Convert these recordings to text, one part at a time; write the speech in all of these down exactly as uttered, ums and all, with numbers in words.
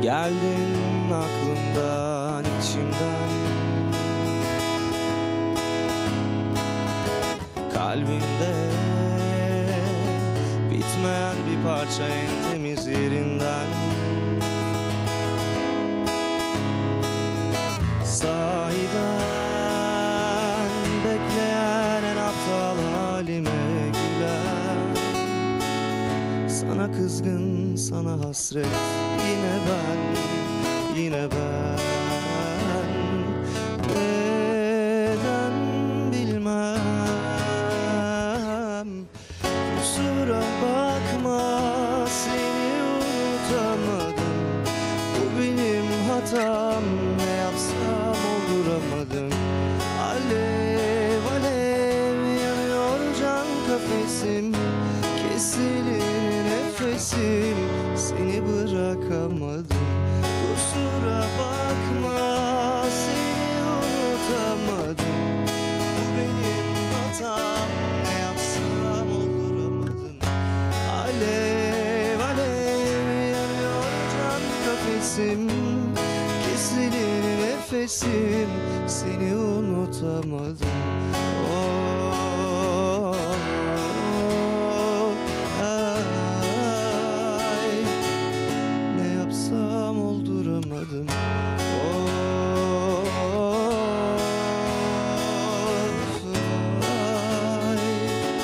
Geldin aklımdan, içimden, kalbimde bitmeyen bir parça en temiz yerinden. Sahiden bekleyen en aptal halime gülen, sana kızgın, sana hasret, yine ben, yine ben. Neden bilmem, kusura bakma, seni unutamadım. Bu benim hatam, ne yapsam olduramadım. Alev alev yanıyor can kafesim, kesilir nefesim, seni bırakamadım. Kusura bakma, seni unutamadım. Bu benim hatam, ne yapsam olduramadım. Alev alev yanıyor can kafesim, kesilir nefesim, seni unutamadım. Oh, ay, ne yapsam olduramadım. Oh, ay,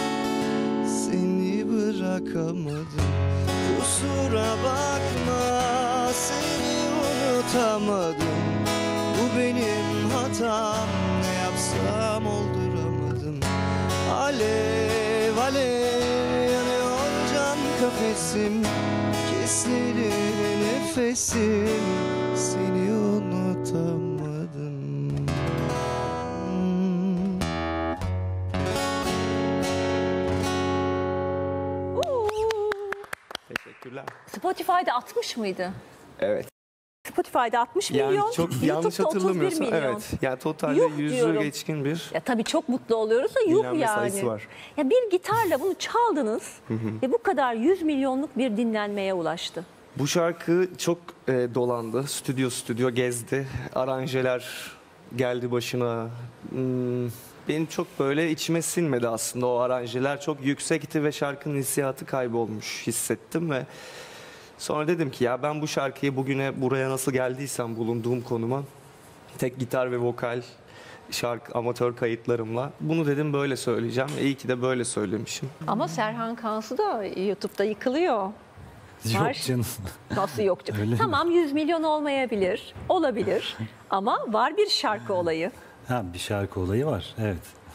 seni bırakamadım. Kusura bakma, seni unutamadım. Bu benim hatam, ne yapsam olduramadım. Alev alev yanıyor can kafesim, kesilir nefesim, seni unutamadım. Hmm. Teşekkürler. Spotify'da altmış mıydı? Evet. Spotify'da altmış Yani milyon, çok yanlış YouTube'da otuz bir hatırlamıyorsam milyon. evet. Yani totalde Yuh yüzü diyorum. geçkin bir Ya tabii çok mutlu oluyoruz da yuh dinlenme sayısı yani. var. Ya bir gitarla bunu çaldınız ve bu kadar yüz milyonluk bir dinlenmeye ulaştı. Bu şarkı çok e, dolandı. Stüdyo stüdyo gezdi. Aranjeler geldi başına. Hmm, benim çok böyle içime sinmedi aslında o aranjeler. Çok yüksekti ve şarkının hissiyatı kaybolmuş hissettim ve sonra dedim ki ya ben bu şarkıyı bugüne buraya nasıl geldiysem bulunduğum konuma tek gitar ve vokal şarkı amatör kayıtlarımla bunu dedim böyle söyleyeceğim. İyi ki de böyle söylemişim. Ama Serhan Kansu da YouTube'da yıkılıyor. Yok Var. canım. Nasıl yok canım? Öyle mi? Tamam yüz milyon olmayabilir, olabilir ama var bir şarkı olayı. Ha, bir şarkı olayı var, evet.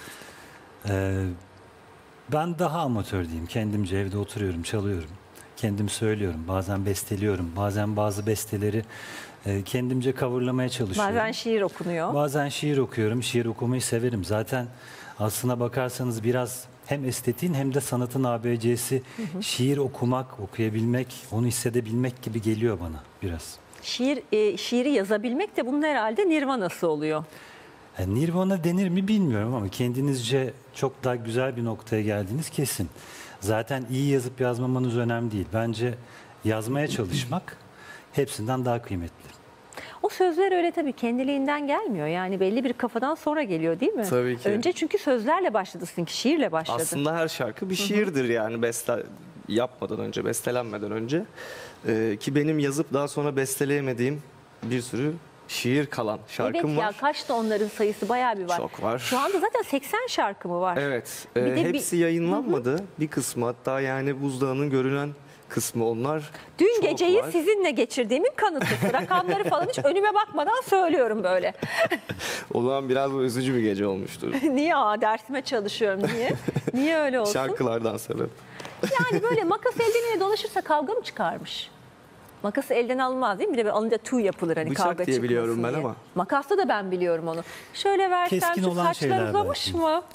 Ee, ben daha amatör diyeyim. Kendimce evde oturuyorum, çalıyorum. Kendim söylüyorum, bazen besteliyorum. Bazen bazı besteleri e, kendimce coverlamaya çalışıyorum. Bazen şiir okunuyor. Bazen şiir okuyorum. Şiir okumayı severim. Zaten aslına bakarsanız biraz hem estetiğin hem de sanatın A B C'si şiir okumak, okuyabilmek, onu hissedebilmek gibi geliyor bana biraz. Şiir, e, şiiri yazabilmek de bunun herhalde nirvanası oluyor. Yani Nirvana denir mi bilmiyorum ama kendinizce çok daha güzel bir noktaya geldiniz kesin. Zaten iyi yazıp yazmamanız önemli değil. Bence yazmaya çalışmak hepsinden daha kıymetli. O sözler öyle tabii kendiliğinden gelmiyor. Yani belli bir kafadan sonra geliyor değil mi? Tabii ki. Önce çünkü sözlerle başladı, çünkü şiirle başladı. Aslında her şarkı bir şiirdir yani beste yapmadan önce, bestelenmeden önce. Ee, ki benim yazıp daha sonra besteleyemediğim bir sürü şiir kalan şarkım evet var. ya, kaçtı onların sayısı, bayağı bir var. Çok var. Şu anda zaten seksen şarkı mı var? Evet. Bir e, de hepsi bir- yayınlanmadı. Bir kısmı hatta yani buzdağının görünen kısmı onlar. Dün çok geceyi var. sizinle geçirdiğimin kanıtı. Rakamları falan hiç önüme bakmadan söylüyorum böyle. O zaman biraz bu üzücü bir gece olmuştur. Niye? Aa, dersime çalışıyorum. Niye? Niye öyle olsun? Şarkılardan sebep. Yani böyle makas elden ele dolaşırsa kavga mı çıkarmış? Makası elden alınmaz değil mi? Bir de böyle alınca tüy yapılır hani Bıçak kavga diye çıkmasın biliyorum ben diye. ama. Makasta da ben biliyorum onu. Şöyle versem Keskin şu olan saçlar şeyler uzamış belki. mı?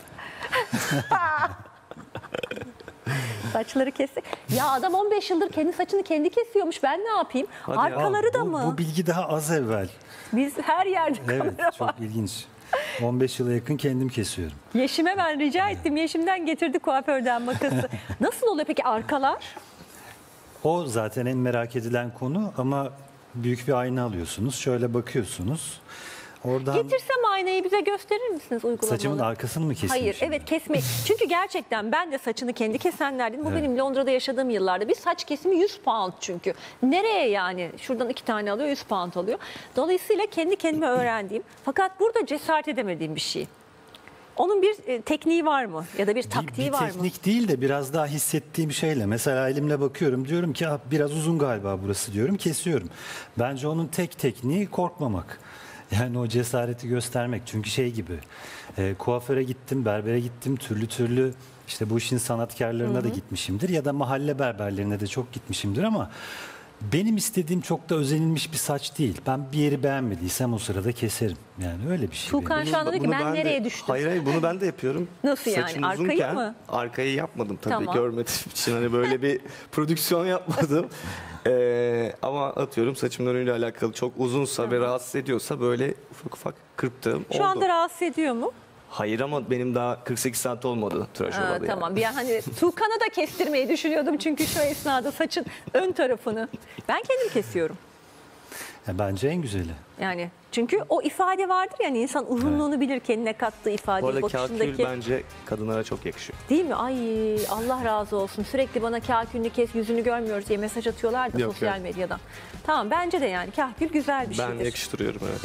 Saçları kestik. Ya adam on beş yıldır kendi saçını kendi kesiyormuş. Ben ne yapayım? Hadi ya. Arkaları da bu, mı? Bu bilgi daha az evvel. Biz her yerde Evet, kamera var. çok ilginç. on beş yıla yakın kendim kesiyorum. Yeşim'e ben rica ettim. Yeşim'den getirdi kuaförden makası. Nasıl oluyor peki arkalar? O zaten en merak edilen konu ama büyük bir ayna alıyorsunuz. Şöyle bakıyorsunuz. Oradan Getirsem aynayı bize gösterir misiniz uygulamalı? saçımın arkasını mı keseyim Hayır, şimdi? evet kesmek. Çünkü gerçekten ben de saçını kendi kesenlerdim. Bu Evet. benim Londra'da yaşadığım yıllarda. Bir saç kesimi yüz pound çünkü. Nereye yani? Şuradan iki tane alıyor, yüz pound alıyor. Dolayısıyla kendi kendime öğrendiğim, fakat burada cesaret edemediğim bir şey. Onun bir e, tekniği var mı? Ya da bir Bir- taktiği bir var mı? teknik değil de biraz daha hissettiğim şeyle. Mesela elimle bakıyorum, diyorum ki "Ah, biraz uzun galiba burası," diyorum, kesiyorum. Bence onun tek tekniği korkmamak. Yani o cesareti göstermek. Çünkü şey gibi, e, kuaföre gittim, berbere gittim, türlü türlü işte bu işin sanatkarlarına da gitmişimdir ya da mahalle berberlerine de çok gitmişimdir ama benim istediğim çok da özenilmiş bir saç değil. Ben bir yeri beğenmediysem o sırada keserim. Yani öyle bir şey. Tuğkan benim. şu anda diyor ki Bunu ben de- nereye düştüm? Hayır hayır, bunu ben de yapıyorum. Nasıl yani? Saçım Arkayı uzunken, mı? Arkayı yapmadım tabii, Tamam. görmediğim için. Hani böyle bir prodüksiyon yapmadım. Ee, ama atıyorum saçımın önüyle alakalı çok uzunsa ve rahatsız ediyorsa böyle ufak ufak kırptığım Şu oldu. anda rahatsız ediyor mu? Hayır ama benim daha kırk sekiz saat olmadı tıraş Ha, olalı yani. tamam. Bir an hani Tuğkan'a da kestirmeyi düşünüyordum çünkü şu esnada saçın ön tarafını. Ben kendim kesiyorum. Ya bence en güzeli. Yani çünkü o ifade vardır yani insan uzunluğunu bilir, kendine kattığı Bu ifadeyi, arada kakül bakışındaki. bence kadınlara çok yakışıyor. Değil mi? Ay Allah razı olsun. Sürekli bana kahkülünü kes, yüzünü görmüyoruz diye mesaj atıyorlar da Yok, sosyal yok. medyadan. Tamam, bence de yani kahkül güzel bir Ben şeydir. yakıştırıyorum, evet.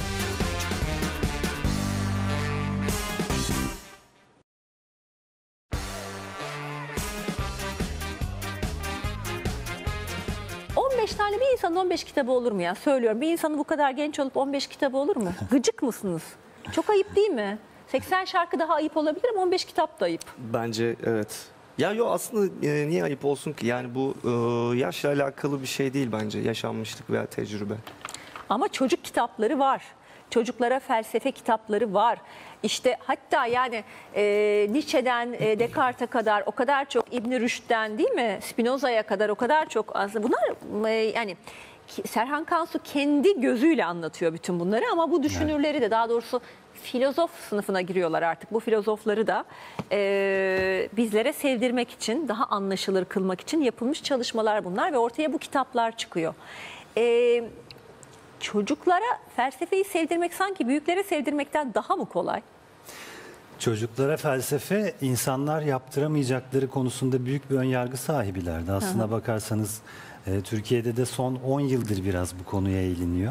on beş tane bir insanın on beş kitabı olur mu ya? Söylüyorum. Bir insanın bu kadar genç olup on beş kitabı olur mu? Gıcık mısınız? Çok ayıp değil mi? seksen şarkı daha ayıp olabilir ama on beş kitap da ayıp. Bence evet. Ya yo, aslında e, niye ayıp olsun ki? Yani bu e, yaşla alakalı bir şey değil bence. Yaşanmışlık veya tecrübe. Ama çocuk kitapları var. Çocuklara felsefe kitapları var. İşte hatta yani e, Nietzsche'den e, Descartes'e kadar o kadar çok, İbn Rüşd'den değil mi, Spinoza'ya kadar o kadar çok aslında bunlar e, yani ki- Serhan Kansu kendi gözüyle anlatıyor bütün bunları ama bu düşünürleri de, daha doğrusu filozof sınıfına giriyorlar artık. Bu filozofları da e, bizlere sevdirmek için, daha anlaşılır kılmak için yapılmış çalışmalar bunlar ve ortaya bu kitaplar çıkıyor. E, Çocuklara felsefeyi sevdirmek sanki büyüklere sevdirmekten daha mı kolay? Çocuklara felsefe, insanlar yaptıramayacakları konusunda büyük bir önyargı sahibilerdi. Aslına bakarsanız e, Türkiye'de de son on yıldır biraz bu konuya eğiliniyor.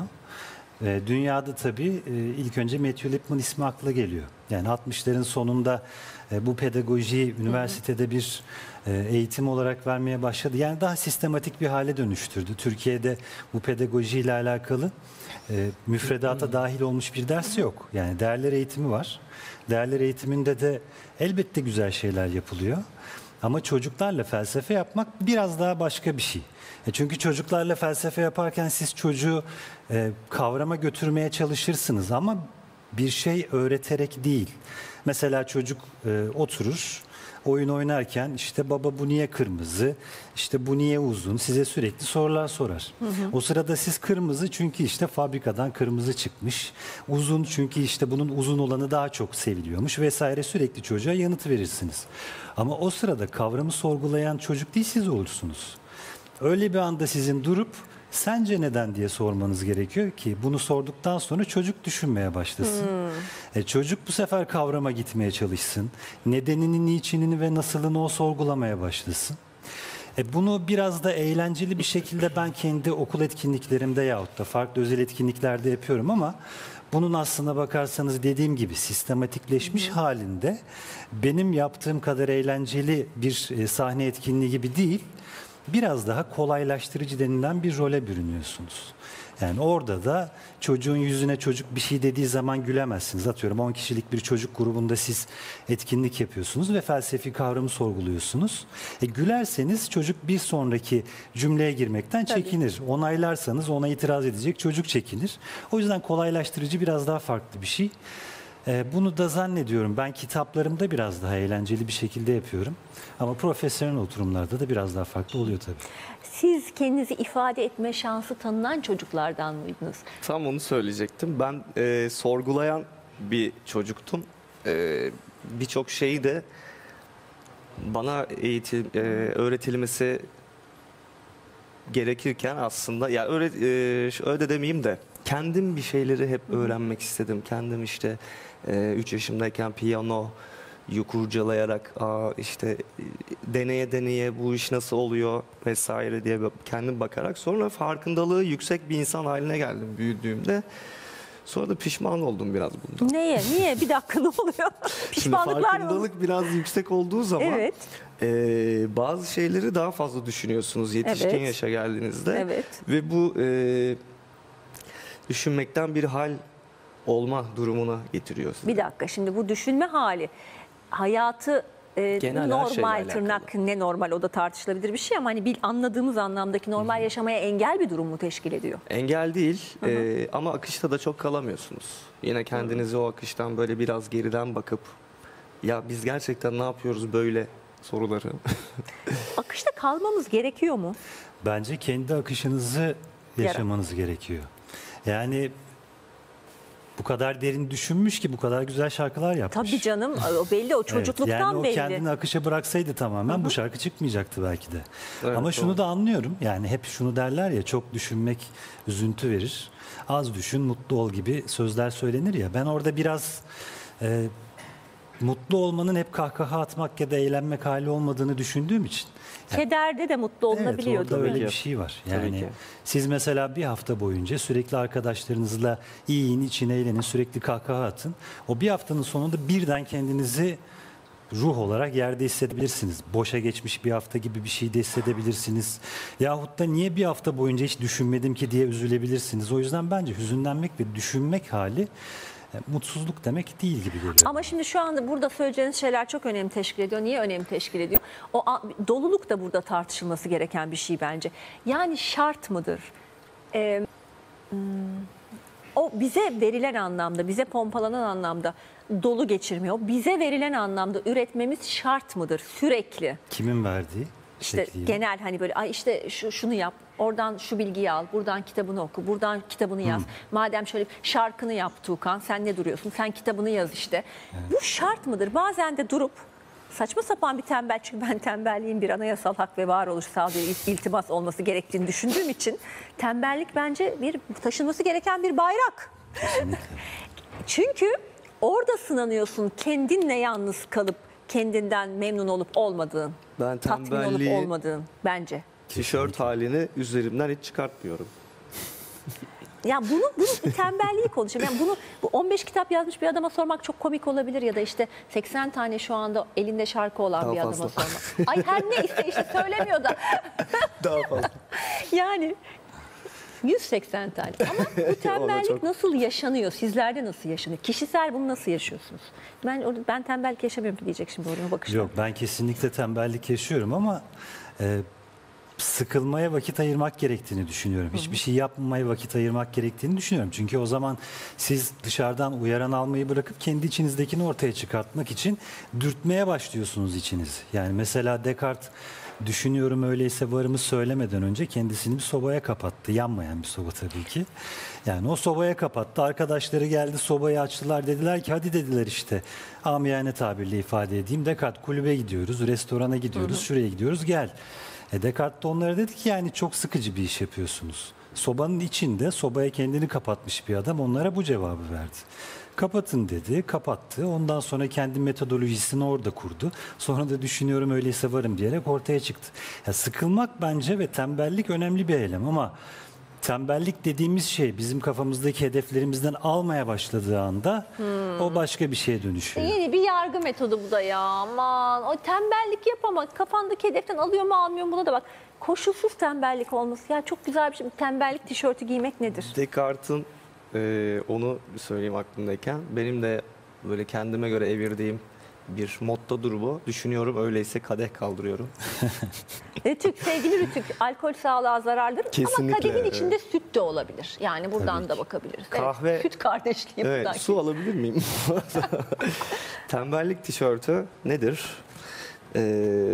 E, dünyada tabii e, ilk önce Matthew Lipman ismi akla geliyor. Yani altmışların sonunda e, bu pedagojiyi üniversitede bir e, eğitim olarak vermeye başladı. Yani daha sistematik bir hale dönüştürdü. Türkiye'de bu pedagojiyle alakalı e, müfredata dahil olmuş bir ders yok. Yani değerler eğitimi var. Değerler eğitiminde de elbette güzel şeyler yapılıyor. Ama çocuklarla felsefe yapmak biraz daha başka bir şey. E çünkü çocuklarla felsefe yaparken siz çocuğu e, kavrama götürmeye çalışırsınız ama bir şey öğreterek değil. Mesela çocuk e, oturur, oyun oynarken işte baba bu niye kırmızı, işte bu niye uzun, size sürekli sorular sorar. Hı hı. O sırada siz kırmızı çünkü işte fabrikadan kırmızı çıkmış, uzun çünkü işte bunun uzun olanı daha çok seviliyormuş vesaire, sürekli çocuğa yanıt verirsiniz. Ama o sırada kavramı sorgulayan çocuk değil, siz olursunuz. Öyle bir anda sizin durup sence neden diye sormanız gerekiyor ki bunu sorduktan sonra çocuk düşünmeye başlasın. Hmm. E, çocuk bu sefer kavrama gitmeye çalışsın. Nedenini, niçinini ve nasılını o sorgulamaya başlasın. E, bunu biraz da eğlenceli bir şekilde ben kendi okul etkinliklerimde yahut da farklı özel etkinliklerde yapıyorum ama bunun aslına bakarsanız dediğim gibi sistematikleşmiş hmm. halinde benim yaptığım kadar eğlenceli bir e, sahne etkinliği gibi değil, biraz daha kolaylaştırıcı denilen bir role bürünüyorsunuz. Yani orada da çocuğun yüzüne çocuk bir şey dediği zaman gülemezsiniz. Atıyorum on kişilik bir çocuk grubunda siz etkinlik yapıyorsunuz ve felsefi kavramı sorguluyorsunuz. E, gülerseniz çocuk bir sonraki cümleye girmekten Tabii. çekinir. Onaylarsanız ona itiraz edecek çocuk çekinir. O yüzden kolaylaştırıcı biraz daha farklı bir şey. E, bunu da zannediyorum ben kitaplarımda biraz daha eğlenceli bir şekilde yapıyorum. Ama profesyonel oturumlarda da biraz daha farklı oluyor tabii. Siz kendinizi ifade etme şansı tanınan çocuklardan mıydınız? Tam onu söyleyecektim. Ben e, sorgulayan bir çocuktum. E, Birçok şeyi de bana eğitim, e, öğretilmesi gerekirken aslında ya öyle e, öyle de demeyeyim de kendim bir şeyleri hep öğrenmek istedim. Kendim işte üç yaşımdayken piyano kurcalayarak aa işte e, deneye deneye bu iş nasıl oluyor vesaire diye kendim bakarak sonra farkındalığı yüksek bir insan haline geldim büyüdüğümde. Sonra da pişman oldum biraz bundan. Neye? Niye? Bir dakika ne oluyor? Şimdi Pişmanlıklar mı? farkındalık biraz yüksek olduğu zaman Evet. e, bazı şeyleri daha fazla düşünüyorsunuz yetişkin Evet. yaşa geldiğinizde. Evet. Ve bu e, düşünmekten bir hal olma durumuna getiriyor sizi. Bir dakika şimdi bu düşünme hali hayatı e, Genel her şeyle normal alakalı. tırnak ne normal o da tartışılabilir bir şey ama hani bil, anladığımız anlamdaki normal yaşamaya engel bir durum mu teşkil ediyor? Engel değil e, ama akışta da çok kalamıyorsunuz. Yine kendinizi o akıştan böyle biraz geriden bakıp ya biz gerçekten ne yapıyoruz böyle soruları. Akışta kalmamız gerekiyor mu? Bence kendi akışınızı yaşamanız gerekiyor. Yani bu kadar derin düşünmüş ki bu kadar güzel şarkılar yapmış. Tabii canım o belli o Evet, çocukluktan yani o belli. kendini akışa bıraksaydı tamamen bu şarkı çıkmayacaktı belki de. Evet, Ama şunu doğru. da anlıyorum. Yani hep şunu derler ya çok düşünmek üzüntü verir. Az düşün mutlu ol gibi sözler söylenir ya. Ben orada biraz e, mutlu olmanın hep kahkaha atmak ya da eğlenmek hali olmadığını düşündüğüm için. Kederde de mutlu olunabiliyor Evet, orada değil mi? öyle bir şey var. Tabii Yani ki. siz mesela bir hafta boyunca sürekli arkadaşlarınızla yiyin, için eğlenin, sürekli kahkaha atın. O bir haftanın sonunda birden kendinizi ruh olarak yerde hissedebilirsiniz. Boşa geçmiş bir hafta gibi bir şey de hissedebilirsiniz. Yahut da niye bir hafta boyunca hiç düşünmedim ki diye üzülebilirsiniz. O yüzden bence hüzünlenmek ve düşünmek hali e, mutsuzluk demek değil gibi geliyor. Ama şimdi şu anda burada söyleyeceğiniz şeyler çok önem teşkil ediyor. Niye önem teşkil ediyor? O a- doluluk da burada tartışılması gereken bir şey bence. Yani şart mıdır? Ee, hmm, o bize verilen anlamda, bize pompalanan anlamda dolu geçirmiyor. Bize verilen anlamda üretmemiz şart mıdır sürekli? Kimin verdiği İşte şekliyle. genel hani böyle ay işte şu, şunu yap, oradan şu bilgiyi al, buradan kitabını oku, buradan kitabını yaz. Madem şöyle şarkını yap Tuğkan, sen ne duruyorsun? Sen kitabını yaz işte. Bu şart mıdır? Bazen de durup saçma sapan bir tembel, çünkü ben tembelliğin bir anayasal hak ve varoluşsal bir il- iltimas olması gerektiğini düşündüğüm için tembellik bence bir taşınması gereken bir bayrak. Çünkü orada sınanıyorsun kendinle yalnız kalıp kendinden memnun olup olmadığın, Ben tatmin olup tembelliği olmadığın bence. tişört halini üzerimden hiç çıkartmıyorum. Ya bunu, bunu bir tembelliği konuşuyorum. Yani bunu bu on beş kitap yazmış bir adama sormak çok komik olabilir ya da işte seksen tane şu anda elinde şarkı olan Daha bir adama fazla. sormak. Ay her neyse işte söylemiyor da. Daha fazla. Yani yüz seksen tane. Ama bu tembellik çok- nasıl yaşanıyor? Sizlerde nasıl yaşanıyor? Kişisel bunu nasıl yaşıyorsunuz? Ben orada- ben tembellik yaşamıyorum ki diyecek şimdi oraya bakışlar. Yok ben kesinlikle tembellik yaşıyorum ama e, sıkılmaya vakit ayırmak gerektiğini düşünüyorum. Hiçbir şey yapmamaya vakit ayırmak gerektiğini düşünüyorum. Çünkü o zaman siz dışarıdan uyaran almayı bırakıp kendi içinizdekini ortaya çıkartmak için dürtmeye başlıyorsunuz içiniz. Yani mesela Descartes düşünüyorum öyleyse varımı söylemeden önce kendisini bir sobaya kapattı. Yanmayan bir soba tabii ki. Yani o sobaya kapattı. Arkadaşları geldi sobayı açtılar. Dediler ki hadi dediler işte. Amiyane tabirle ifade edeyim. Descartes kulübe gidiyoruz, restorana gidiyoruz, şuraya gidiyoruz gel. E Descartes de onlara dedi ki yani çok sıkıcı bir iş yapıyorsunuz. Sobanın içinde sobaya kendini kapatmış bir adam onlara bu cevabı verdi. Kapatın dedi, kapattı. Ondan sonra kendi metodolojisini orada kurdu. Sonra da düşünüyorum öyleyse varım diyerek ortaya çıktı. Ya sıkılmak bence ve tembellik önemli bir eylem ama tembellik dediğimiz şey bizim kafamızdaki hedeflerimizden almaya başladığı anda o başka bir şeye dönüşüyor. Yeni bir yargı metodu bu da ya. Aman o tembellik yapamak. Kafandaki hedeften alıyor mu almıyor mu buna da bak. Koşulsuz tembellik olması. Ya çok güzel bir şey. Tembellik tişörtü giymek nedir? Descartes'in e, onu söyleyeyim aklımdayken benim de böyle kendime göre evirdiğim bir mottodur bu. Düşünüyorum öyleyse kadeh kaldırıyorum. Rütük, sevgili Rütük, alkol sağlığa zararlıdır. Kesinlikle, Ama kadehin evet. içinde süt de olabilir. Yani buradan Tabii da ki. bakabiliriz. Kahve- Evet, süt kardeşliği Evet, buradan. su alabilir miyim? Tembellik tişörtü nedir? Ee,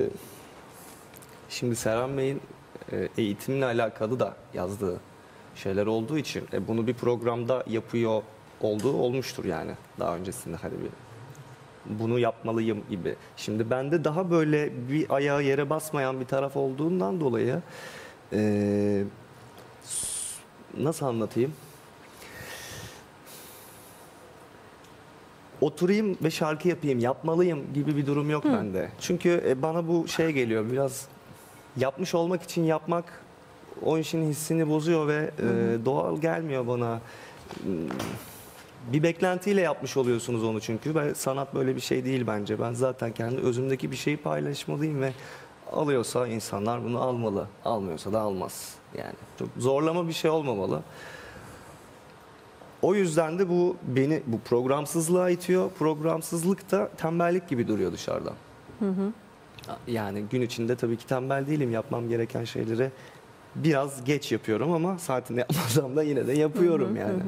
şimdi Serhan Bey'in e, eğitimle alakalı da yazdığı şeyler olduğu için e, bunu bir programda yapıyor olduğu olmuştur yani daha öncesinde hani bir bunu yapmalıyım gibi. Şimdi bende daha böyle bir ayağı yere basmayan bir taraf olduğundan dolayı Ee, s- nasıl anlatayım? Oturayım ve şarkı yapayım, yapmalıyım gibi bir durum yok bende. Çünkü e, bana bu şey geliyor, biraz yapmış olmak için yapmak o işin hissini bozuyor ve e, doğal gelmiyor bana. Hmm, Bir beklentiyle yapmış oluyorsunuz onu çünkü. Ben, sanat böyle bir şey değil bence. Ben zaten kendi özümdeki bir şeyi paylaşmalıyım ve alıyorsa insanlar bunu almalı. Almıyorsa da almaz. Yani çok zorlama bir şey olmamalı. O yüzden de bu beni bu programsızlığa itiyor. Programsızlık da tembellik gibi duruyor dışarıdan. Yani gün içinde tabii ki tembel değilim. Yapmam gereken şeyleri biraz geç yapıyorum ama saatinde yapmasam da yine de yapıyorum yani.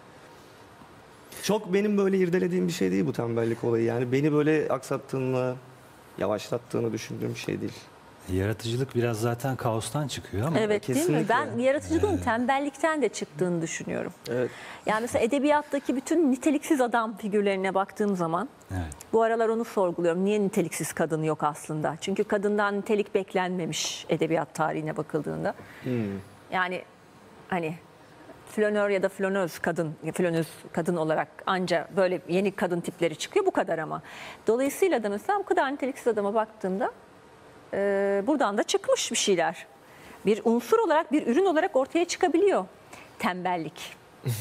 Çok benim böyle irdelediğim bir şey değil bu tembellik olayı. Yani beni böyle aksattığını, yavaşlattığını düşündüğüm bir şey değil. Yaratıcılık biraz zaten kaostan çıkıyor ama Evet değil mi? kesinlikle. Ben yaratıcılığın tembellikten de çıktığını düşünüyorum. Evet. Yani mesela edebiyattaki bütün niteliksiz adam figürlerine baktığım zaman evet. bu aralar onu sorguluyorum. Niye niteliksiz kadın yok aslında? Çünkü kadından nitelik beklenmemiş edebiyat tarihine bakıldığında. Yani hani flanör ya da flanöz kadın, flanöz kadın olarak anca böyle yeni kadın tipleri çıkıyor bu kadar ama. Dolayısıyla da mesela bu kadar niteliksiz adama baktığımda e, buradan da çıkmış bir şeyler. Bir unsur olarak, bir ürün olarak ortaya çıkabiliyor. Tembellik.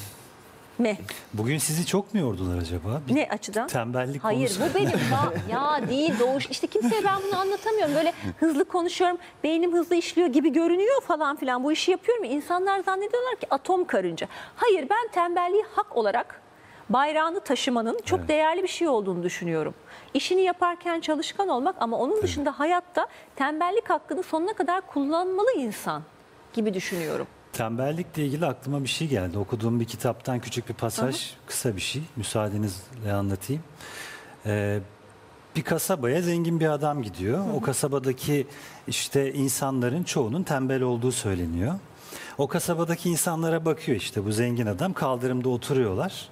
Mi? Bugün sizi çok mu yordular acaba? Bir Ne açıdan? tembellik Hayır konusu. bu benim ya, ya değil doğuş. İşte kimseye ben bunu anlatamıyorum. Böyle hızlı konuşuyorum, beynim hızlı işliyor gibi görünüyor falan filan. Bu işi yapıyorum ya. İnsanlar zannediyorlar ki atom karınca. Hayır ben tembelliği hak olarak bayrağını taşımanın çok Evet. değerli bir şey olduğunu düşünüyorum. İşini yaparken çalışkan olmak ama onun dışında hayatta tembellik hakkını sonuna kadar kullanmalı insan gibi düşünüyorum. Tembellikle ilgili aklıma bir şey geldi. Okuduğum bir kitaptan küçük bir pasaj, kısa bir şey. Müsaadenizle anlatayım. Ee, bir kasabaya zengin bir adam gidiyor. O kasabadaki işte insanların çoğunun tembel olduğu söyleniyor. O kasabadaki insanlara bakıyor işte bu zengin adam. Kaldırımda oturuyorlar.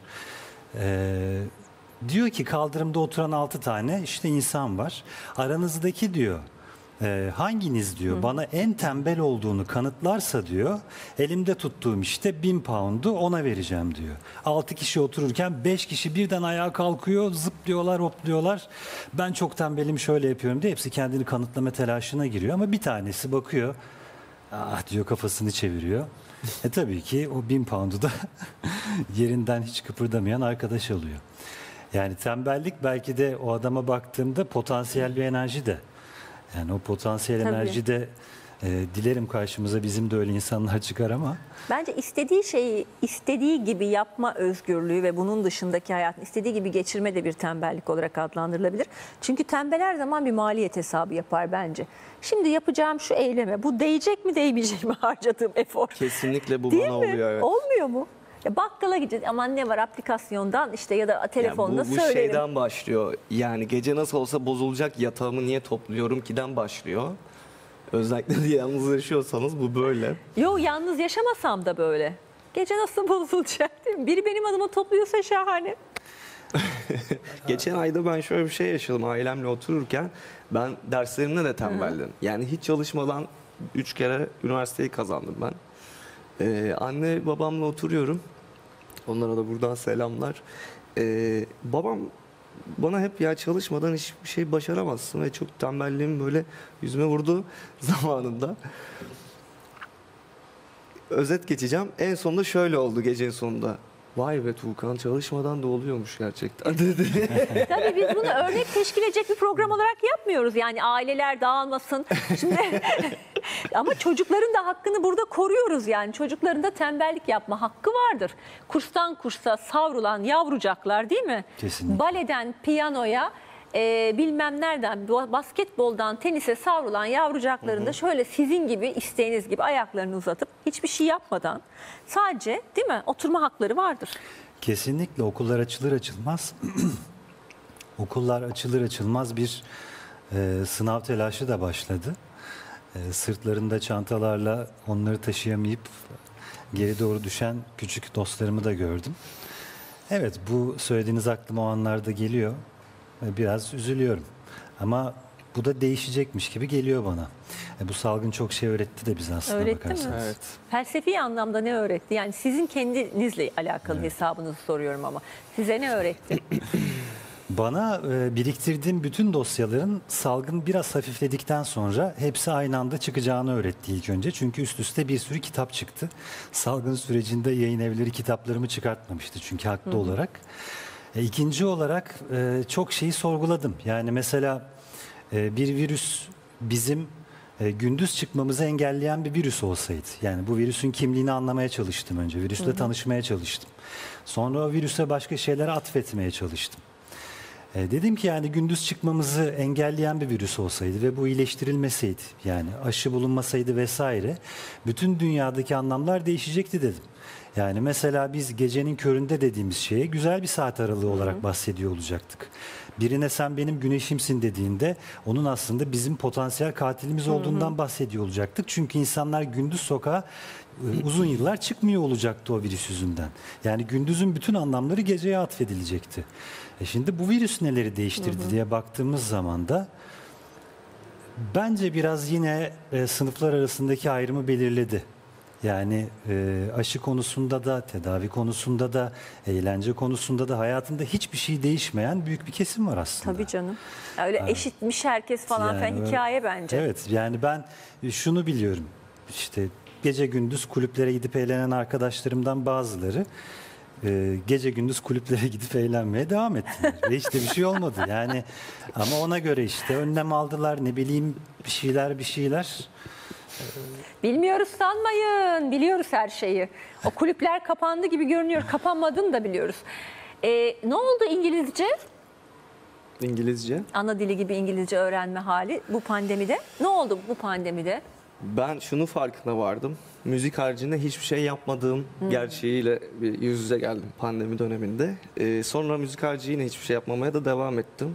Ee, diyor ki kaldırımda oturan altı tane işte insan var. Aranızdaki diyor e, hanginiz diyor bana en tembel olduğunu kanıtlarsa diyor elimde tuttuğum işte bin pound'u ona vereceğim diyor. Altı kişi otururken beş kişi birden ayağa kalkıyor, zıplıyorlar, hopluyorlar. Ben çok tembelim şöyle yapıyorum diye hepsi kendini kanıtlama telaşına giriyor ama bir tanesi bakıyor. Ah diyor kafasını çeviriyor. E tabii ki o bin pound'u da yerinden hiç kıpırdamayan arkadaş alıyor. Yani tembellik belki de o adama baktığımda potansiyel bir enerji de. Yani o potansiyel Tabii. enerji de e, dilerim karşımıza bizim de öyle insanlar çıkar ama Bence istediği şeyi istediği gibi yapma özgürlüğü ve bunun dışındaki hayatın istediği gibi geçirme de bir tembellik olarak adlandırılabilir. Çünkü tembel her zaman bir maliyet hesabı yapar bence. Şimdi yapacağım şu eyleme bu değecek mi değmeyecek mi harcadığım efor? Kesinlikle bu Değil bana mi? oluyor. Evet. Olmuyor mu? Ya bakkala gideceğiz aman ne var aplikasyondan işte ya da Yani telefonda bu, bu söylerim. şeyden başlıyor. Yani gece nasıl olsa bozulacak yatağımı niye topluyorum ki'den başlıyor. Özellikle de yalnız yaşıyorsanız bu böyle. Yo yalnız yaşamasam da böyle. Gece nasıl bozulacak değil mi? Biri benim adıma topluyorsa şahane. Geçen ayda ben şöyle bir şey yaşadım. Ailemle otururken ben derslerimde de tembeldim. Yani hiç çalışmadan üç kere üniversiteyi kazandım ben. Ee, anne babamla oturuyorum. Onlara da buradan selamlar. Ee, babam bana hep ya çalışmadan hiçbir şey başaramazsın ve çok tembelliğim böyle yüzüme vurdu zamanında. Özet geçeceğim. En sonunda şöyle oldu gecenin sonunda. Vay be Tuğkan çalışmadan da oluyormuş gerçekten dedi. Tabii biz bunu örnek teşkil edecek bir program olarak yapmıyoruz. Yani aileler dağılmasın. Şimdi ama çocukların da hakkını burada koruyoruz yani. Çocukların da tembellik yapma hakkı vardır. Kurstan kursa savrulan yavrucaklar değil mi? Kesinlikle. Baleden piyanoya e, bilmem nereden basketboldan tenise savrulan yavrucakların da şöyle sizin gibi isteğiniz gibi ayaklarını uzatıp hiçbir şey yapmadan sadece değil mi oturma hakları vardır. kesinlikle okullar açılır açılmaz okullar açılır açılmaz bir e, sınav telaşı da başladı. E, sırtlarında çantalarla onları taşıyamayıp geri doğru düşen küçük dostlarımı da gördüm. Evet bu söylediğiniz aklıma o anlarda geliyor ve biraz üzülüyorum. Ama bu da değişecekmiş gibi geliyor bana. E, bu salgın çok şey öğretti de bize aslında Öğretti mi? bakarsanız. Evet. Felsefi anlamda ne öğretti? Yani sizin kendinizle alakalı hesabınızı soruyorum ama. Size ne öğretti? Bana e, biriktirdiğim bütün dosyaların salgın biraz hafifledikten sonra hepsi aynı anda çıkacağını öğretti ilk önce. Çünkü üst üste bir sürü kitap çıktı. Salgın sürecinde yayın evleri kitaplarımı çıkartmamıştı çünkü haklı olarak. E, ikinci olarak e, çok şeyi sorguladım. Yani mesela e, bir virüs bizim e, gündüz çıkmamızı engelleyen bir virüs olsaydı. Yani bu virüsün kimliğini anlamaya çalıştım önce. Virüsle tanışmaya çalıştım. Sonra o virüse başka şeyleri atfetmeye çalıştım. E, dedim ki yani gündüz çıkmamızı engelleyen bir virüs olsaydı ve bu iyileştirilmeseydi, yani aşı bulunmasaydı vesaire, bütün dünyadaki anlamlar değişecekti dedim. Yani mesela biz gecenin köründe dediğimiz şeye güzel bir saat aralığı olarak bahsediyor olacaktık. Birine sen benim güneşimsin dediğinde onun aslında bizim potansiyel katilimiz olduğundan bahsediyor olacaktık. Çünkü insanlar gündüz sokağa e, uzun yıllar çıkmıyor olacaktı o virüs yüzünden. Yani gündüzün bütün anlamları geceye atfedilecekti. E şimdi bu virüs neleri değiştirdi diye baktığımız zaman da bence biraz yine e, sınıflar arasındaki ayrımı belirledi. Yani e, aşı konusunda da, tedavi konusunda da, eğlence konusunda da hayatında hiçbir şey değişmeyen büyük bir kesim var aslında. Tabii canım. Ya öyle eşitmiş herkes falan Yani filan öyle- hikaye bence. Evet, yani ben şunu biliyorum. İşte gece gündüz kulüplere gidip eğlenen arkadaşlarımdan bazıları e, gece gündüz kulüplere gidip eğlenmeye devam ettiler. Ve işte bir şey olmadı. Yani ama ona göre işte önlem aldılar, ne bileyim bir şeyler bir şeyler. Bilmiyoruz sanmayın. Biliyoruz her şeyi. O kulüpler kapandı gibi görünüyor. Kapanmadığını da biliyoruz. Ee, ne oldu İngilizce? İngilizce. Ana dili gibi İngilizce öğrenme hali bu pandemide. Ne oldu bu pandemide? Ben şunu farkına vardım. Müzik haricinde hiçbir şey yapmadığım gerçeğiyle bir yüz yüze geldim pandemi döneminde. Ee, sonra müzik harici yine hiçbir şey yapmamaya da devam ettim.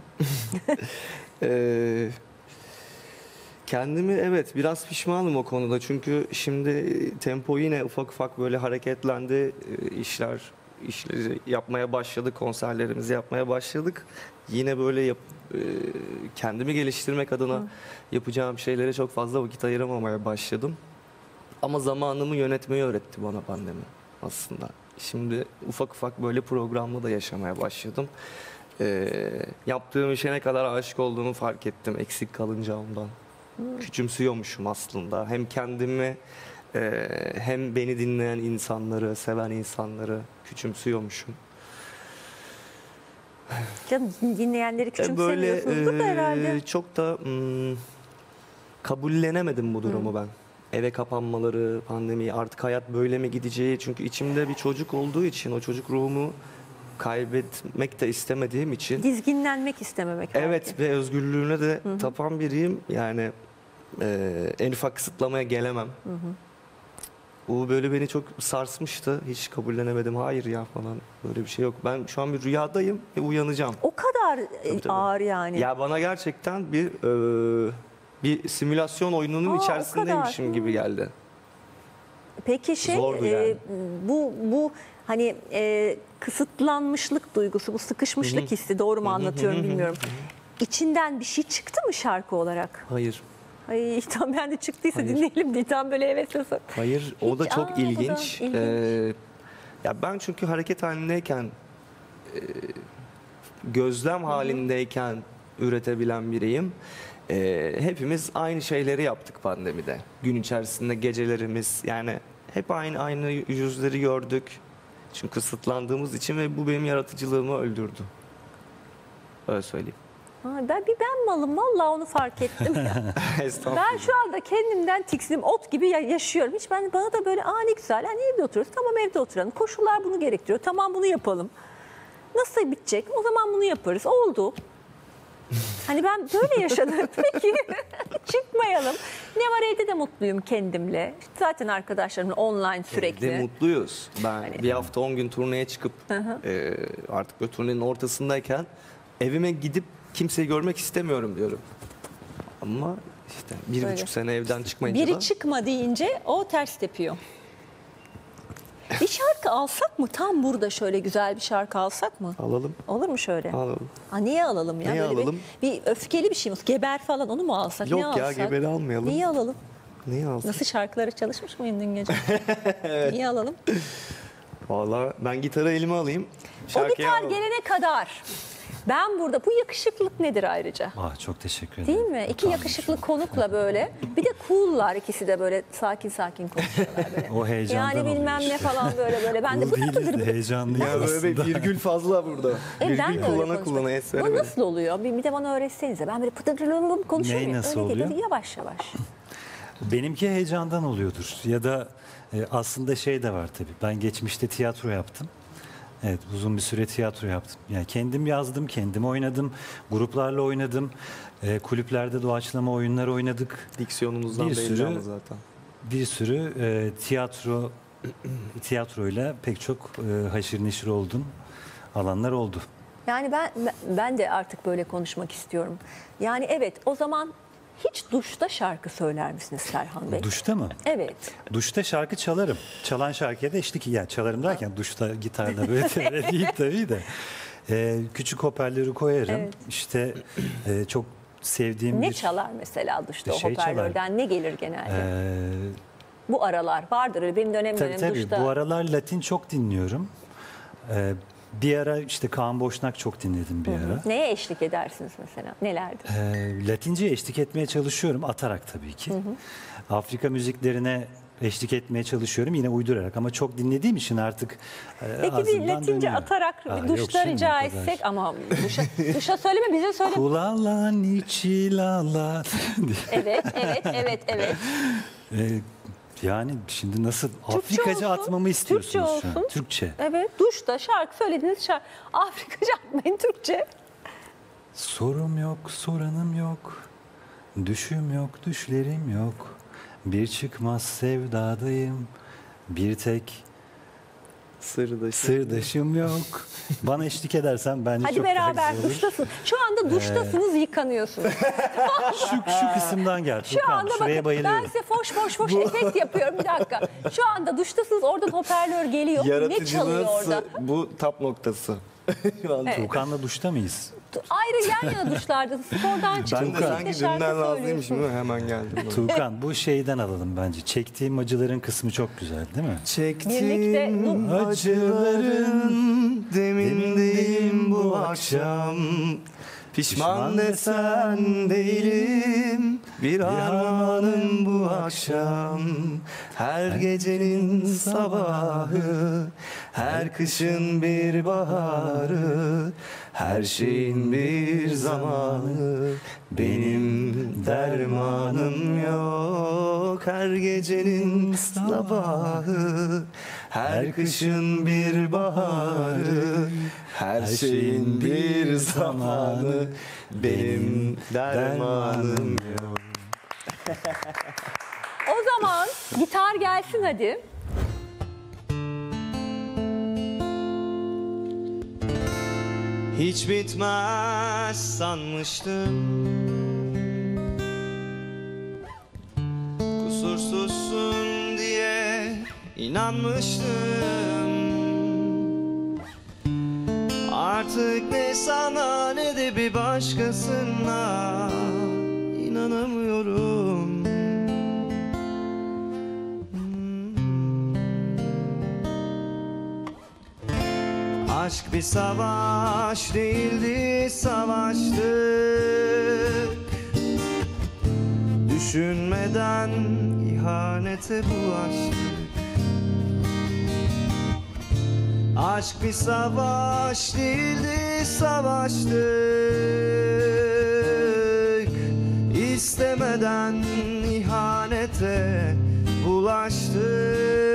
Ee, kendimi evet biraz pişmanım o konuda. Çünkü şimdi tempo yine ufak ufak böyle hareketlendi. Ee, işler işleri yapmaya başladık, konserlerimizi yapmaya başladık. Yine böyle yap, e, kendimi geliştirmek adına yapacağım şeylere çok fazla vakit ayıramamaya başladım. Ama zamanımı yönetmeyi öğretti bana pandemi aslında. Şimdi ufak ufak böyle programla da yaşamaya başladım. Ee, yaptığım işe ne kadar aşık olduğumu fark ettim eksik kalınca ondan. Küçümsüyormuşum aslında. Hem kendimi e, hem beni dinleyen insanları, seven insanları küçümsüyormuşum. Canım dinleyenleri E, Böyle küçümsemiyorsunuzdur da e, herhalde. çok da mm, kabullenemedim bu durumu ben. Eve kapanmaları, pandemi, artık hayat böyle mi gideceği. Çünkü içimde bir çocuk olduğu için o çocuk ruhumu kaybetmek de istemediğim için. Dizginlenmek istememek belki. Evet ve özgürlüğüne de tapan biriyim. Yani e, en ufak kısıtlamaya gelemem. Bu böyle beni çok sarsmıştı. Hiç kabullenemedim. Hayır ya falan. Böyle bir şey yok. Ben şu an bir rüyadayım ve uyanacağım. O kadar e, Tabii, tabii. ağır yani. Ya bana gerçekten bir e, bir simülasyon oyununun Aa, o içerisindeymişim kadar. gibi geldi. Peki şey Zordu e, yani. bu bu hani e, kısıtlanmışlık duygusu, bu sıkışmışlık hissi doğru mu anlatıyorum bilmiyorum. İçinden bir şey çıktı mı şarkı olarak? Hayır. Ay tam ben de çıktıysa Hayır. dinleyelim diye tam böyle hevesliyorsun. Hayır. O da Hiç- çok aa, bu da ilginç. ilginç. Ee, ya ben çünkü hareket halindeyken e, gözlem halindeyken üretebilen biriyim. Ee, hepimiz aynı şeyleri yaptık pandemide. Gün içerisinde gecelerimiz yani hep aynı aynı yüzleri gördük. Çünkü kısıtlandığımız için ve bu benim yaratıcılığımı öldürdü. Öyle söyleyeyim. Ha, ben bir ben malım vallahi onu fark ettim. Estağfurullah. Ben şu anda kendimden tiksindim. Ot gibi ya- yaşıyorum. Hiç ben bana da böyle aa ne güzel. Hani evde oturuyoruz. Tamam evde oturalım. Koşullar bunu gerektiriyor. Tamam bunu yapalım. Nasıl bitecek? O zaman bunu yaparız. Oldu. Hani ben böyle yaşadım. Peki çıkmayalım. Ne var evde de mutluyum kendimle. İşte zaten arkadaşlarımla online sürekli. Evde mutluyuz. Ben Hani- bir hafta on gün turneye çıkıp e, artık böyle turnenin ortasındayken evime gidip kimseyi görmek istemiyorum diyorum. Ama işte bir Öyle. buçuk sene evden çıkmayınca Biri da çıkma deyince o ters tepiyor. Bir şarkı alsak mı? Tam burada şöyle güzel bir şarkı alsak mı? Alalım. Olur mu şöyle? Alalım. Aa, niye alalım ya? Niye Böyle alalım? Bir, bir öfkeli bir şey mi? Geber falan onu mu alsak? Yok ne ya, alsak? geberi almayalım. Niye alalım? Niye alsın? Nasıl şarkıları çalışmış mıydın dün gece? Niye alalım? Valla ben gitarı elime alayım. O Şarkıyı gitar alalım. gelene kadar ben burada, bu yakışıklılık nedir ayrıca? Ah, çok teşekkür ederim. Değil mi? İki yakışıklı konukla böyle. Bir de cool'lar, ikisi de böyle sakin sakin konuşuyorlar böyle. O heyecandan Yani oluyor bilmem ne işte. falan böyle böyle. Ben de Bu pıtır değiliz pıtır de pıtır. heyecanlıyız Ya böyle bir aslında. virgül fazla burada. E, ben virgül de öyle kullana konuşuyorum. kullana ezbere Bu böyle. nasıl oluyor? Bir, bir de bana öğretsenize. Ben böyle pıtır pıtır konuşuyorum. Ney ya. nasıl Öyle değil, oluyor? böyle yavaş yavaş. Benimki heyecandan oluyordur. Ya da e, aslında şey de var tabii. Ben geçmişte tiyatro yaptım. Evet, uzun bir süre tiyatro yaptım. Yani kendim yazdım, kendim oynadım, gruplarla oynadım. E, kulüplerde doğaçlama oyunlar oynadık. Diksiyonunuzdan Bir belli sürü- ama zaten. Bir sürü e, tiyatro tiyatroyla pek çok e, haşır neşir oldum alanlar oldu. Yani ben ben de artık böyle konuşmak istiyorum. Yani evet, o zaman hiç duşta şarkı söyler misiniz Serhan Bey? Duşta mı? Evet. Duşta şarkı çalarım. Çalan şarkıya da eşlik, yani çalarım derken duşta gitarla böyle de değil tabii de. Ee, küçük hoparlörü koyarım. Evet. İşte e, çok sevdiğim Ne bir çalar mesela duşta o şey çalar. hoparlörden? Ne gelir genelde? Ee, Bu aralar vardır öyle, benim dönem tabii dönem tabii duşta. bu aralar Latin çok dinliyorum. Ee, bir ara işte Kaan Boşnak çok dinledim bir ara. Neye eşlik edersiniz mesela? Nelerdir? Ee, Latince eşlik etmeye çalışıyorum, atarak tabii ki. Afrika müziklerine eşlik etmeye çalışıyorum, yine uydurarak, ama çok dinlediğim için artık e, Peki bir ağzımdan Latince dönüyor. atarak Aa, bir yok duşta şimdi rica o kadar. etsek, ama duşa, duşa söyleme, bize söyle. Kulala niçilala. Evet, evet, evet, evet. Ee, yani şimdi nasıl Türkçe Afrikaca olsun, atmamı istiyorsunuz Türkçe şu an? olsun. Türkçe. Evet, duşta şarkı söylediğiniz şarkı. Afrikaca atmayın, Türkçe. Sorum yok, soranım yok. Düşüm yok, düşlerim yok. Bir çıkmaz sevdadayım. Bir tek Sırdaşı. sırdaşım yok. Bana eşlik edersen bence Hadi çok beraber daha güzel olur. duştasın. Şu anda duştasınız, yıkanıyorsunuz. Şu, şu kısımdan gel. Şu Furkan, anda şuraya bakın, ben bayılıyorum. size foş foş foş efekt yapıyorum, bir dakika. Şu anda duştasınız, oradan hoparlör geliyor. Ne çalıyor Yaratıcılığı orada? bu tap noktası. Şu an Furkan'la duşta mıyız? Ayrı yan yana duşlarda spordan çıkıp ben de birlikte sanki şarkı dünden razıymışım söylüyorsunuz. değil mi? Hemen geldim. Tuğkan, bu şeyden alalım bence. Çektiğim acıların kısmı çok güzel değil mi? Birlikte Çektiğim bu- acıların demindeyim bu akşam. Pişman Pişman desen değilim, bir armağanım bu akşam. Her gecenin sabahı, her kışın bir baharı, her şeyin bir zamanı. Benim dermanım yok, her gecenin sabahı, her kışın bir baharı, her şeyin bir zamanı. Benim dermanım yok. O zaman gitar gelsin hadi. Hiç bitmez sanmıştım, kusursuzsun diye inanmıştım. Artık ne sana ne de bir başkasına inanamıyorum. Aşk bir savaş değildi, savaştık. Düşünmeden ihanete bulaştık. Aşk bir savaş değildi, savaştık. İstemeden ihanete bulaştık.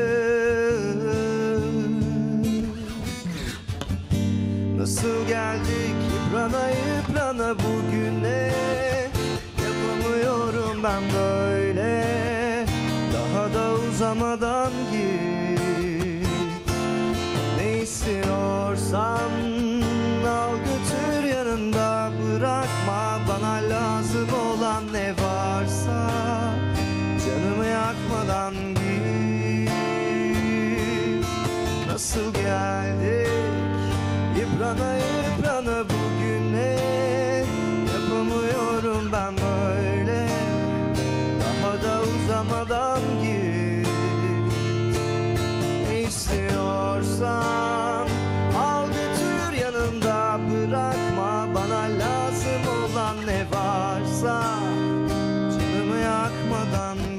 Nasıl geldik yıprana yıprana bugüne? Yapamıyorum ben böyle. Daha da uzamadan git. Ne istiyorsan al götür yanında, bırakma bana lazım olan ne varsa. Canımı yakmadan git. geldik, yıprana yıprana bugüne. Yapamıyorum ben böyle, daha da uzamadan git. Ne istiyorsan al götür yanında, bırakma bana lazım olan ne varsa. Canımı yakmadan git.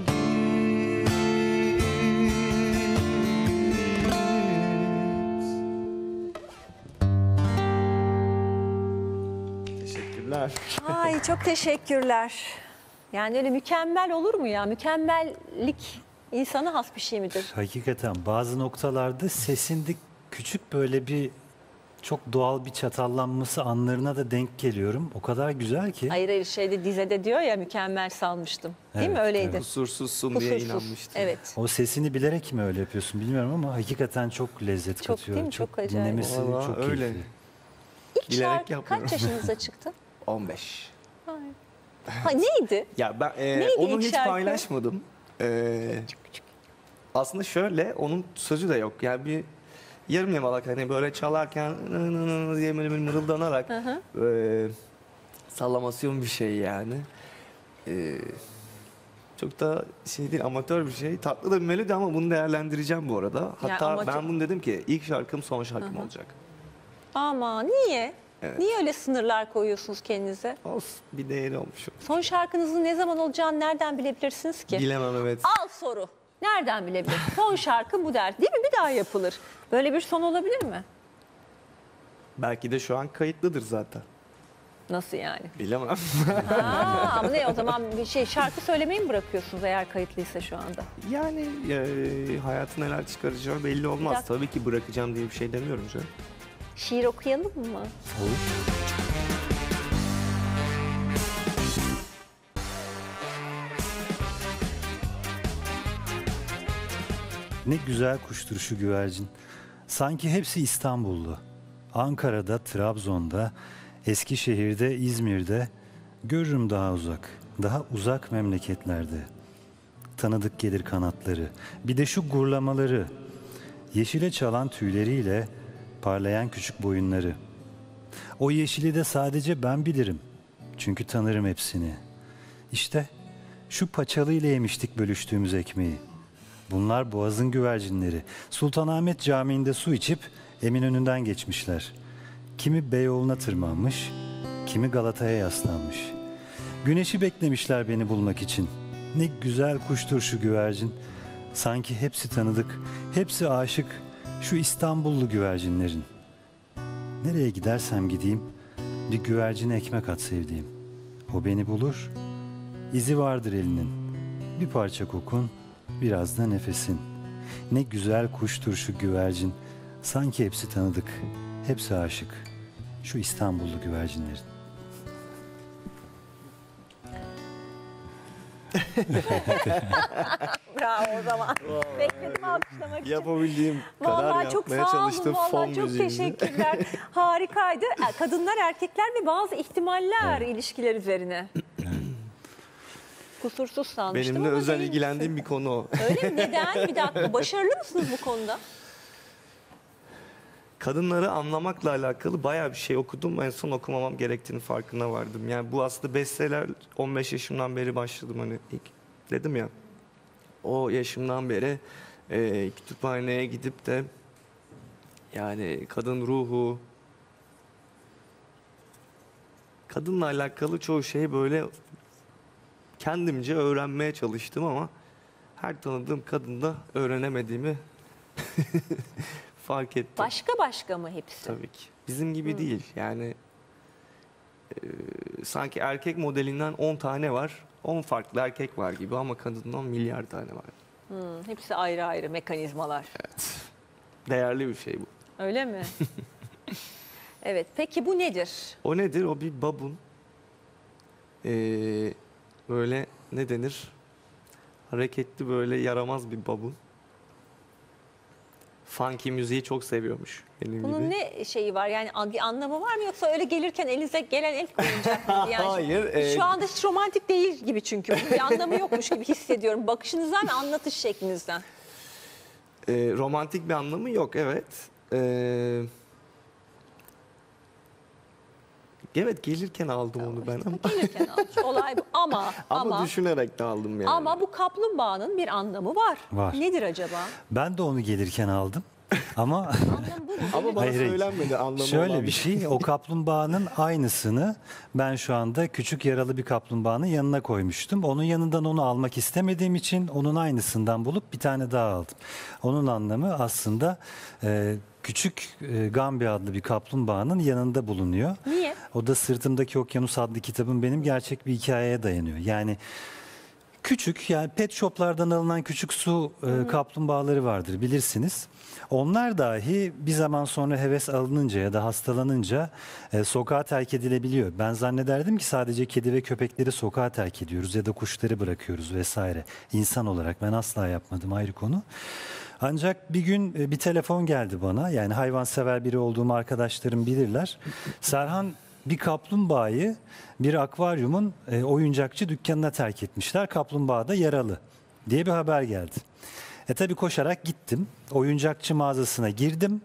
Teşekkürler. Ay çok teşekkürler. Yani öyle mükemmel olur mu ya? Mükemmellik insana has bir şey midir? Hakikaten bazı noktalarda sesinde küçük böyle bir çok doğal bir çatallanması anlarına da denk geliyorum. O kadar güzel ki. Hayır hayır şeyde dizede diyor ya mükemmel salmıştım. Değil mi? Evet, Öyleydi. evet. Kusursuzsun diye Kusursuz. inanmıştım. Evet. O sesini bilerek mi öyle yapıyorsun bilmiyorum ama hakikaten çok lezzet Çok katıyor. değil mi? Çok acayip. Dinlemesi Vallahi çok öyle. keyifli. İlk Bilerek şarkı yapmıyorum. kaç yaşınıza çıktı? on beş. Ha, neydi? Ya ben e, Neydi onu ilk hiç şarkı? paylaşmadım. E, aslında şöyle, onun sözü de yok. Yani bir yarım yamalak hani böyle çalarken nı nı nı nı diye böyle bir mırıldanarak hı. e, sallamasyon bir şey yani. E, çok da şey değil, amatör bir şey. Tatlı da bir melodi ama bunu değerlendireceğim bu arada. Hatta amatör- ben bunu dedim ki ilk şarkım son şarkım olacak. Ama niye? Evet. Niye öyle sınırlar koyuyorsunuz kendinize? Olsun, bir değeri olmuş. Son şarkınızın ne zaman olacağını nereden bilebilirsiniz ki? Bilemem, evet. Al soru. Nereden bilebilir? Son şarkı bu der. Değil mi? Bir daha yapılır. Böyle bir son olabilir mi? Belki de şu an kayıtlıdır zaten. Nasıl yani? Bilemem. Aa, ama ne o zaman bir şey şarkı söylemeyi mi bırakıyorsunuz eğer kayıtlıysa şu anda? Yani e, hayatı neler çıkaracağı belli olmaz. Bir dakika. Tabii ki bırakacağım diye bir şey demiyorum canım. Şiir okuyalım mı? Olur. Ne güzel kuştur şu güvercin. Sanki hepsi İstanbullu. Ankara'da, Trabzon'da, Eskişehir'de, İzmir'de görürüm daha uzak, daha uzak memleketlerde. Tanıdık gelir kanatları, bir de şu gurlamaları, yeşile çalan tüyleriyle parlayan küçük boyunları. O yeşili de sadece ben bilirim, çünkü tanırım hepsini. İşte şu paçalıyla yemiştik bölüştüğümüz ekmeği. Bunlar Boğaz'ın güvercinleri. Sultanahmet Camii'nde su içip Eminönü'nden geçmişler. Kimi Beyoğlu'na tırmanmış, kimi Galata'ya yaslanmış. Güneşi beklemişler beni bulmak için. Ne güzel kuştur şu güvercin. Sanki hepsi tanıdık, hepsi aşık şu İstanbullu güvercinlerin. Nereye gidersem gideyim, bir güvercine ekmek at sevdiğim. O beni bulur, izi vardır elinin. Bir parça kokun, biraz da nefesin. Ne güzel kuştur şu güvercin. Sanki hepsi tanıdık, hepsi aşık. Şu İstanbullu güvercinlerin. Bravo o zaman. Bekledim alkışlamak için. Yapabildiğim kadar Vallahi çok yapmaya sağ olun. çalıştım fon Vallahi çok müziğimizi. teşekkürler. Harikaydı. Kadınlar, erkekler ve bazı ihtimaller ilişkiler üzerine. Kusursuz sanmıştım Benim de ama özel değil ilgilendiğim bir konu o. Öyle mi? Neden? Bir dakika. Başarılı mısınız bu konuda? Kadınları anlamakla alakalı bayağı bir şey okudum. En son okumamam gerektiğini farkına vardım. Yani bu aslında bestseller on beş yaşımdan beri başladım hani ilk dedim ya. O yaşımdan beri e, kütüphaneye gidip de yani kadın ruhu, kadınla alakalı çoğu şeyi böyle kendimce öğrenmeye çalıştım ama her tanıdığım kadında öğrenemediğimi fark ettim. Başka başka mı hepsi? Tabii ki. Bizim gibi değil. Yani e, sanki erkek modelinden on tane var. on farklı erkek var gibi ama kadından milyar tane var. Hmm, hepsi ayrı ayrı mekanizmalar. Değerli bir şey bu. Öyle mi? Evet. Peki bu nedir? O nedir? O bir babun. Ee, böyle ne denir? Hareketli böyle yaramaz bir babun. Funky müziği çok seviyormuş benim Bunun gibi. ne şeyi var? Yani bir anlamı var mı yoksa öyle gelirken elinize gelen el koyacak mı? Yani Hayır, Şu, e- şu anda hiç romantik değil gibi çünkü. Bunun bir anlamı yokmuş gibi hissediyorum. Bakışınızdan ve anlatış şeklinizden. Ee, romantik bir anlamı yok, evet. Ee, evet gelirken aldım onu ben ama. Gelirken almış. Olay bu. Ama Ama, ama düşünerek de aldım yani. ama bu kaplumbağanın bir anlamı var. Var. Nedir acaba? Ben de onu gelirken aldım. Ama Anlamı bu mu? Ama bana Hayır, hayır. söylenmedi anlamı şöyle olan bir şey, o kaplumbağanın aynısını ben şu anda küçük yaralı bir kaplumbağanın yanına koymuştum. Onun yanından onu almak istemediğim için onun aynısından bulup bir tane daha aldım. Onun anlamı aslında e, küçük e, Gambi adlı bir kaplumbağanın yanında bulunuyor. Niye? O da Sırtımdaki Okyanus adlı kitabım benim gerçek bir hikayeye dayanıyor. Yani küçük, yani pet shoplardan alınan küçük su e, kaplumbağaları vardır bilirsiniz. Onlar dahi bir zaman sonra heves alınınca ya da hastalanınca e, sokağa terk edilebiliyor. Ben zannederdim ki sadece kedi ve köpekleri sokağa terk ediyoruz ya da kuşları bırakıyoruz vesaire. İnsan olarak ben asla yapmadım, ayrı konu. Ancak bir gün e, bir telefon geldi bana. Yani hayvansever biri olduğumu arkadaşlarım bilirler. Serhan, bir kaplumbağayı bir akvaryumun e, oyuncakçı dükkanına terk etmişler. Kaplumbağa da yaralı diye bir haber geldi. E tabii koşarak gittim. Oyuncakçı mağazasına girdim.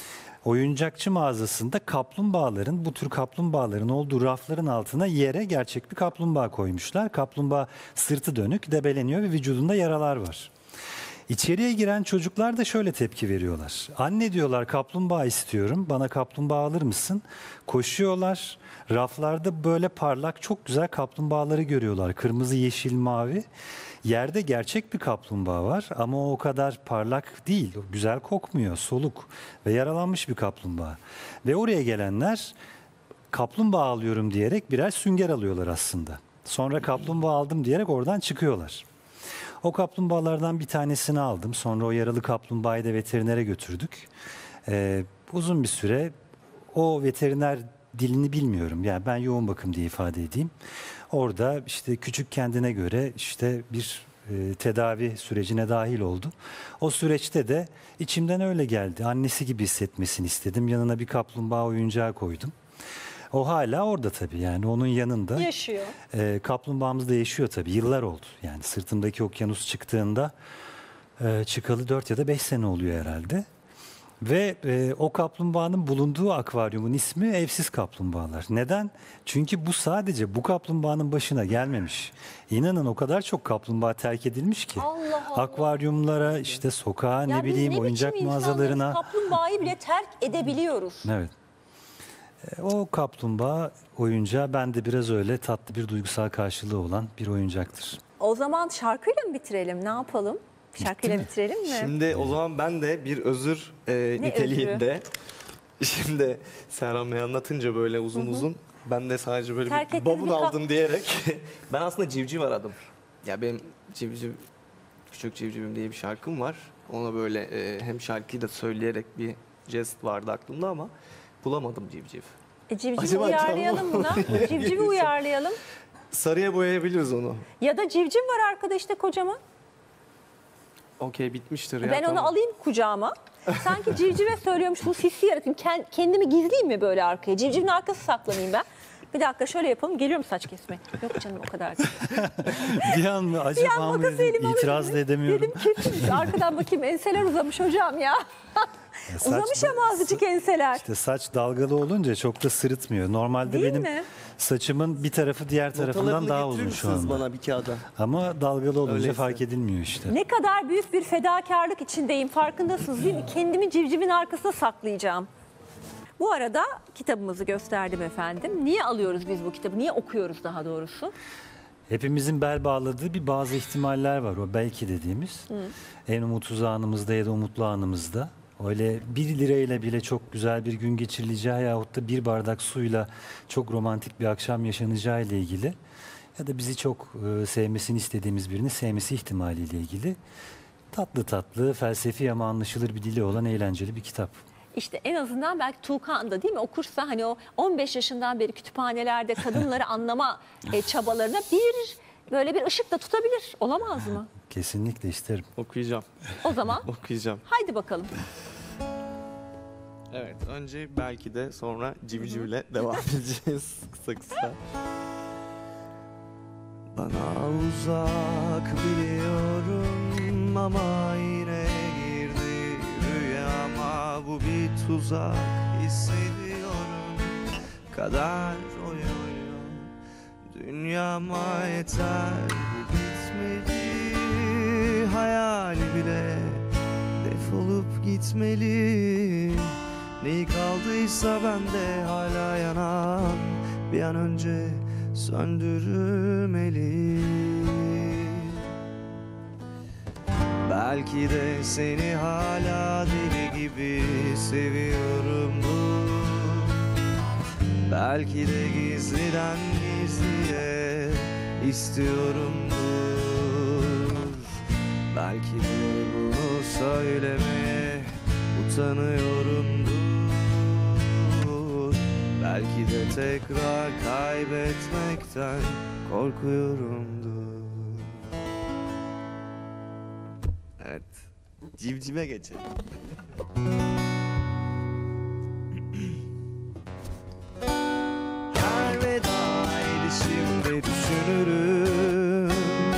Oyuncakçı mağazasında kaplumbağaların, bu tür kaplumbağaların olduğu rafların altına yere gerçek bir kaplumbağa koymuşlar. Kaplumbağa sırtı dönük, debeleniyor ve vücudunda yaralar var. İçeriye giren çocuklar da şöyle tepki veriyorlar. Anne diyorlar, kaplumbağa istiyorum, bana kaplumbağa alır mısın? Koşuyorlar, raflarda böyle parlak çok güzel kaplumbağaları görüyorlar. Kırmızı, yeşil, mavi. Yerde gerçek bir kaplumbağa var ama o o kadar parlak değil, o güzel kokmuyor, soluk ve yaralanmış bir kaplumbağa. Ve oraya gelenler kaplumbağa alıyorum diyerek birer sünger alıyorlar aslında. Sonra kaplumbağa aldım diyerek oradan çıkıyorlar. O kaplumbağalardan bir tanesini aldım. Sonra o yaralı kaplumbağayı da veterinere götürdük. Ee, uzun bir süre o veteriner dilini bilmiyorum. Yani ben yoğun bakım diye ifade edeyim. Orada işte küçük kendine göre işte bir e, tedavi sürecine dahil oldu. O süreçte de içimden öyle geldi. Annesi gibi hissetmesini istedim. Yanına bir kaplumbağa oyuncağı koydum. O hala orada tabii, yani onun yanında. Yaşıyor. E, kaplumbağamız da yaşıyor tabii, yıllar oldu. Yani Sırtımdaki Okyanus çıktığında e, çıkalı dört ya da beş sene oluyor herhalde. Ve e, o kaplumbağanın bulunduğu akvaryumun ismi Evsiz Kaplumbağalar. Neden? Çünkü bu sadece bu kaplumbağanın başına gelmemiş. İnanın o kadar çok kaplumbağa terk edilmiş ki. Allah Allah. Akvaryumlara, işte sokağa, Ya ne biz bileyim ne oyuncak biçim mağazalarına. insanlarız, kaplumbağayı bile terk edebiliyoruz. Evet. E, O kaplumbağa oyuncağı bende biraz öyle tatlı bir duygusal karşılığı olan bir oyuncaktır. O zaman şarkıyla mı bitirelim? Ne yapalım? Şarkıyla mi? bitirelim mi? Şimdi o zaman ben de bir özür e, niteliğinde. Şimdi Serhan Bey anlatınca böyle uzun uzun ben de sadece böyle Terk bir ettiğiniz bavul bir kap- aldım diyerek ben aslında civciv aradım. Ya benim civciv Küçük Civcivim diye bir şarkım var. Ona böyle e, hem şarkıyı da söyleyerek bir jest vardı aklımda ama bulamadım civciv. E, civcivi Acaba uyarlayalım buna. Civcivi uyarlayalım. Sarıya boyayabiliriz onu. Ya da civciv var arkada işte kocaman. Okey bitmiştir ya. Ben onu tamam. alayım kucağıma. Sanki civcive söylüyormuş bu hissi yaratayım. Ken- Kendimi gizleyeyim mi böyle arkaya? Civcivin arkası saklanayım ben. Bir dakika şöyle yapalım. Geliyorum saç kesmeye. Yok canım o kadar değil. Bir an mı acaba mı makası dedim, elime itiraz alınca da edemiyorum. Dedim kesin. Arkadan bakayım enseler uzamış hocam ya. Ya saç- Uzamış ama azıcık enseler. İşte saç dalgalı olunca çok da sırıtmıyor. Normalde Değil benim mi? saçımın bir tarafı diğer tarafından Notalarını daha getirir uzun şu misiniz anda. bana bir kağıda? Ama dalgalı olunca Öyleyse. fark edilmiyor işte. Ne kadar büyük bir fedakarlık içindeyim. Farkındasınız değil mi? Kendimi civcivin arkasına saklayacağım. Bu arada kitabımızı gösterdim efendim. Niye alıyoruz biz bu kitabı? Niye okuyoruz daha doğrusu? Hepimizin bel bağladığı bir bazı ihtimaller var. O belki dediğimiz. En umutsuz anımızda ya da umutlu anımızda. Öyle bir lirayla bile çok güzel bir gün geçirileceği yahut da bir bardak suyla çok romantik bir akşam yaşanacağı ile ilgili ya da bizi çok e, sevmesini istediğimiz birini sevmesi ihtimaliyle ilgili tatlı tatlı, felsefi ama anlaşılır bir dili olan eğlenceli bir kitap. İşte en azından belki Tuğkan da değil mi okursa hani o on beş yaşından beri kütüphanelerde kadınları anlama e, çabalarına bir böyle bir ışık da tutabilir. Olamaz mı? Kesinlikle isterim. Okuyacağım. O zaman Okuyacağım. haydi bakalım. Evet, önce belki de sonra civcivle devam edeceğiz kısa kısa. Bana uzak biliyorum ama yine girdi rüyama bu bir uzak hissediyorum. Kader oynuyor dünyama, yeter bu bitmeli. Hayali bile defolup gitmeli. Neyi kaldıysa bende hala yanan, bir an önce söndürülmeli. Belki de seni hala deli gibi seviyorumdur. Belki de gizliden gizliye istiyorumdur. Belki de bunu söylemeye utanıyorumdur. Belki de tekrar kaybetmekten korkuyorumdur. Evet, civcive geçelim. Her veda edişimde düşünürüm,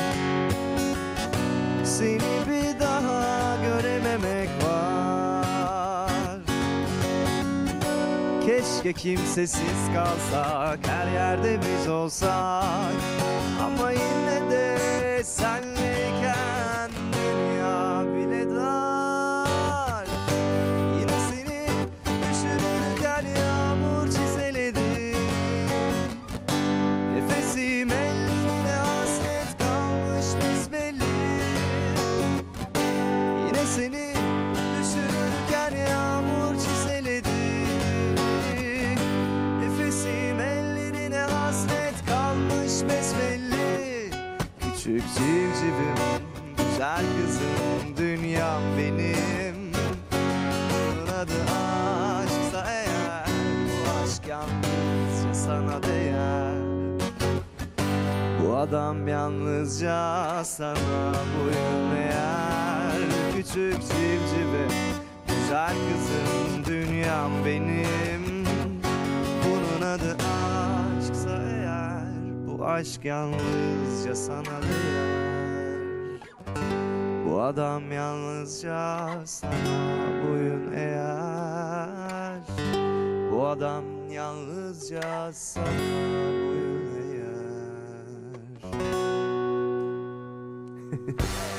seni bir daha görememek var. Keşke kimsesiz kalsak, her yerde biz olsak. Ama yine de senleyken dünya bile dar. Yine seni düşünürken yağmur çiseledim. Nefesim ellerine hasret kalmış besbelli. Yine seni düşünürken yağmur çiseledim. Nefesim ellerine hasret kalmış besbelli. Küçük civcivim, güzel kızım, dünyam benim. Bunun adı aşksa eğer, bu aşk yalnızca sana değer. Bu adam yalnızca sana boyun eğer. Küçük civcivim, güzel kızım, dünyam benim. Bunun adı aşksa eğer, bu aşk yalnızca sana değer. Bu adam yalnızca sana boyun eğer. Bu adam yalnızca sana boyun eğer.